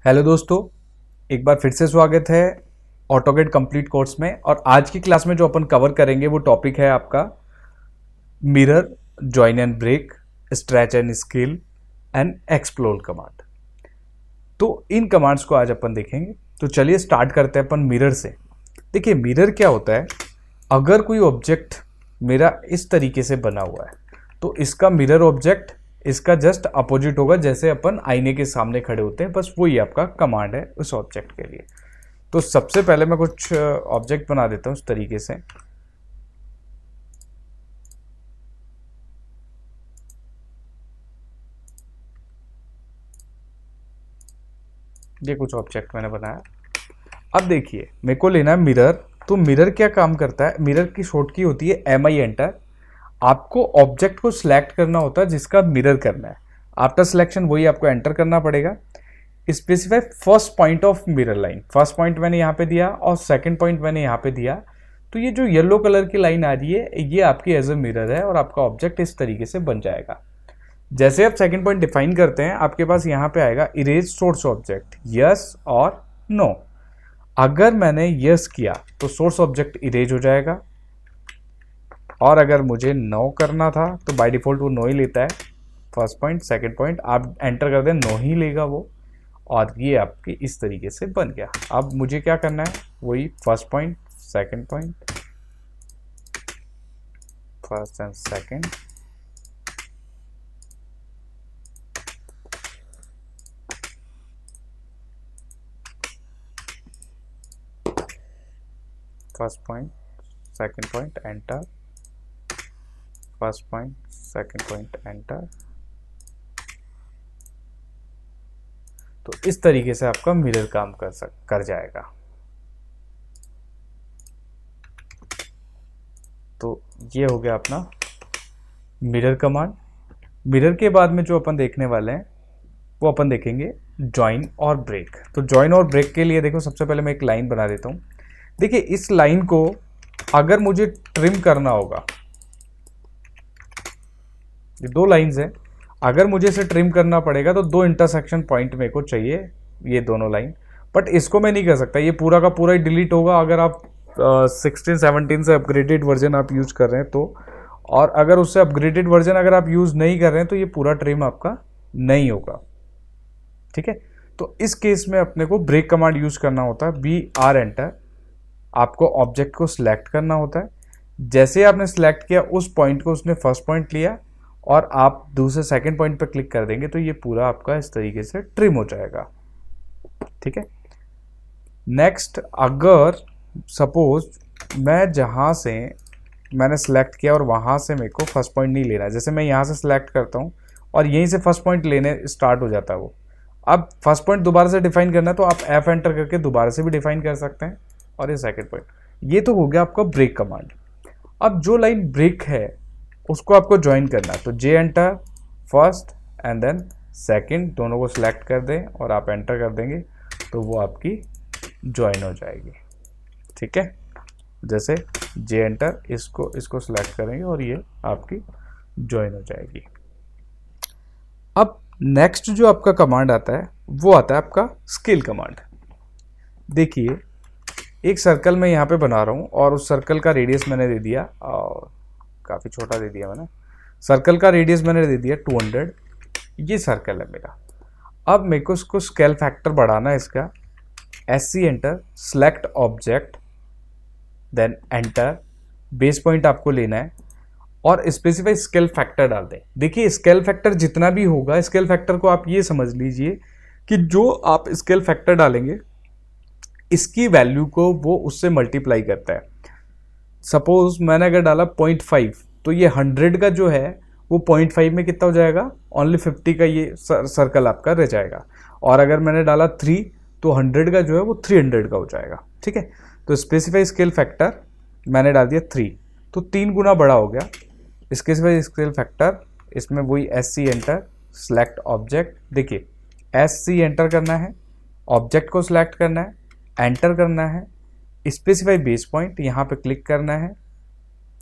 Hello दोस्तों, एक बार फिर से स्वागत है ऑटोकैड कंप्लीट कोर्स में। और आज की क्लास में जो अपन कवर करेंगे वो टॉपिक है आपका mirror, join and break, stretch and scale and explode command. तो इन कमांड्स को आज अपन देखेंगे। तो चलिए स्टार्ट करते हैं अपन मिरर से। देखिए मिरर क्या होता है। अगर कोई ऑब्जेक्ट मेरा इस तरीके से बना हुआ है तो इसका मिरर ऑब्जेक्ट इसका जस्ट अपोजिट होगा, जैसे अपन आईने के सामने खड़े होते हैं। बस वही आपका कमांड है उस ऑब्जेक्ट के लिए। तो सबसे पहले मैं कुछ ऑब्जेक्ट बना देता हूं इस तरीके से। ये कुछ ऑब्जेक्ट मैंने बनाया। अब देखिए मेरे को लेना है मिरर। तो मिरर क्या काम करता है, मिरर की शॉर्ट की होती है MI एंटर। आपको ऑब्जेक्ट को सिलेक्ट करना होता है जिसका मिरर करना है। आफ्टर सिलेक्शन वही आपको एंटर करना पड़ेगा। Specify first point of mirror line. First point मैंने यहाँ पे दिया और सेकंड पॉइंट मैंने यहाँ पे दिया। तो ये जो येलो कलर की लाइन आ रही है ये आपकी एज ए मिरर है और आपका ऑब्जेक्ट इस तरीके से बन जाएगा। जैसे आप सेकंड पॉइंट डिफाइन करते हैं आपके पास यहाँ पे आएगा इरेज सोर्स ऑब्जेक्ट, यस और नो। अगर मैंने यस किया तो सोर्स ऑब्जेक्ट इरेज हो जाएगा, और अगर मुझे नो करना था तो बाय डिफॉल्ट वो नो ही लेता है। फर्स्ट पॉइंट सेकंड पॉइंट आप एंटर कर दें, नो ही लेगा वो। और ये आपकी इस तरीके से बन गया। अब मुझे क्या करना है, वही first point second point, first and second, first point second point enter, first point second point enter. तो इस तरीके से आपका मिरर काम कर जाएगा। तो ये हो गया अपना मिरर कमांड। मिरर के बाद में जो अपन देखने वाले हैं वो अपन देखेंगे जॉइन और ब्रेक। तो जॉइन और ब्रेक के लिए देखो सबसे पहले मैं एक लाइन बना देता हूं। देखिए इस लाइन को अगर मुझे ट्रिम करना होगा, ये दो लाइंस हैं, अगर मुझे इसे ट्रिम करना पड़ेगा तो दो इंटरसेक्शन पॉइंट मेरे को चाहिए, ये दोनों लाइन। बट इसको मैं नहीं कर सकता, ये पूरा का पूरा ही डिलीट होगा अगर आप 16-17 से अपग्रेडेड वर्जन आप यूज कर रहे हैं तो। और अगर उससे अपग्रेडेड वर्जन अगर आप यूज नहीं कर रहे हैं तो ये पूरा ट्रिम आपका नहीं होगा। ठीक है, तो इस केस में अपने को ब्रेक कमांड यूज करना होता है। BR enter. आपको ऑब्जेक्ट को सिलेक्ट करना होता है। जैसे आपने सिलेक्ट किया उस पॉइंट को उसने फर्स्ट पॉइंट लिया और आप दूसरे सेकंड पॉइंट पर क्लिक कर देंगे तो ये पूरा आपका इस तरीके से ट्रिम हो जाएगा। ठीक है, नेक्स्ट अगर सपोज मैं जहां से मैंने सेलेक्ट किया और वहां से मेरे को फर्स्ट पॉइंट नहीं लेना है, जैसे मैं यहां से सिलेक्ट करता हूं और यहीं से फर्स्ट पॉइंट लेने स्टार्ट हो जाता है वो। अब फर्स्ट पॉइंट दोबारा से डिफाइन करना है तो आप F एंटर करके दोबारा से भी डिफाइन कर सकते हैं। और ये सेकंड पॉइंट, ये तो हो गया आपका ब्रेक कमांड। अब जो लाइन ब्रेक है उसको आपको ज्वाइन करना है। तो J enter, first and then second, दोनों को सिलेक्ट कर दें और आप एंटर कर देंगे तो वो आपकी ज्वाइन हो जाएगी। ठीक है, जैसे J एंटर, इसको सिलेक्ट करेंगे और ये आपकी ज्वाइन हो जाएगी। अब नेक्स्ट जो आपका कमांड आता है वो आता है आपका स्केल कमांड। देखिए एक सर्कल मैं यहाँ पे बना रहा हूँ और उस सर्कल का रेडियस मैंने दे दिया, और काफ़ी छोटा दे दिया मैंने। सर्कल का रेडियस मैंने दे दिया 200। ये सर्कल है मेरा। अब मेरे को इसको स्केल फैक्टर बढ़ाना है इसका। SC enter, select object, then enter. Base point आपको लेना है और स्पेसिफाई स्केल फैक्टर डाल दें। देखिए स्केल फैक्टर जितना भी होगा, स्केल फैक्टर को आप ये समझ लीजिए कि जो आप स्केल फैक्टर डालेंगे इसकी वैल्यू को वो उससे मल्टीप्लाई करता है। सपोज मैंने अगर डाला 0.5 तो ये 100 का जो है वो 0.5 में कितना हो जाएगा, ओनली 50 का ये सर्कल आपका रह जाएगा। और अगर मैंने डाला 3 तो 100 का जो है वो 300 का हो जाएगा। ठीक है, तो स्पेसिफाई स्केल फैक्टर मैंने डाल दिया 3, तो 3 गुना बड़ा हो गया। स्पेसिफाई स्केल फैक्टर, इसमें वही SC एंटर, सेलेक्ट ऑब्जेक्ट। देखिए SC एंटर करना है, ऑब्जेक्ट को सिलेक्ट करना है, एंटर करना है, स्पेसिफाई बेस पॉइंट, यहाँ पे क्लिक करना है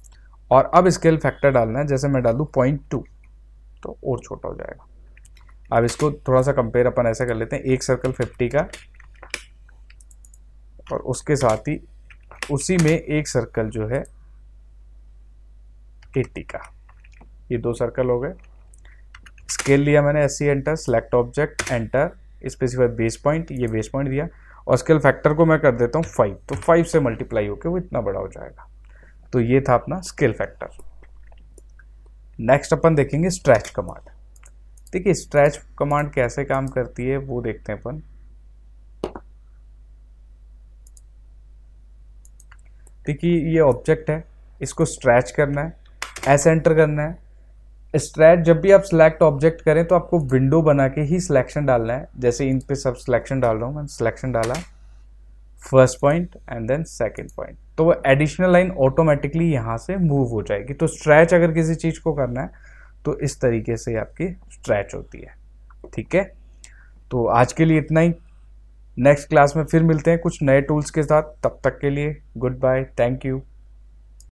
और अब स्केल फैक्टर डालना है। जैसे मैं डालूँ 0.2 तो और छोटा हो जाएगा। अब इसको थोड़ा सा कंपेयर अपन ऐसा कर लेते हैं, एक सर्कल 50 का और उसके साथ ही उसी में एक सर्कल जो है 80 का, ये 2 सर्कल हो गए। स्केल लिया मैंने, SC enter, select object enter, specify base point, ये बेस पॉइंट दिया और स्केल फैक्टर को मैं कर देता हूँ 5, तो 5 से मल्टीप्लाई होकर वो इतना बड़ा हो जाएगा। तो ये था अपना स्केल फैक्टर। नेक्स्ट अपन देखेंगे स्ट्रैच कमांड। देखिए स्ट्रैच कमांड कैसे काम करती है वो देखते हैं अपन। देखिए ये ऑब्जेक्ट है, इसको स्ट्रैच करना है, ऐसे एंटर करना है। स्ट्रैच जब भी आप सिलेक्ट ऑब्जेक्ट करें तो आपको विंडो बना के ही सिलेक्शन डालना है। जैसे इन पे सब सिलेक्शन डाल रहा हूँ मैं, सिलेक्शन डाला, first point and then second point, तो वो एडिशनल लाइन ऑटोमेटिकली यहाँ से मूव हो जाएगी। तो स्ट्रैच अगर किसी चीज़ को करना है तो इस तरीके से आपकी स्ट्रैच होती है। ठीक है, तो आज के लिए इतना ही। नेक्स्ट क्लास में फिर मिलते हैं कुछ नए टूल्स के साथ, तब तक के लिए गुड बाय, थैंक यू।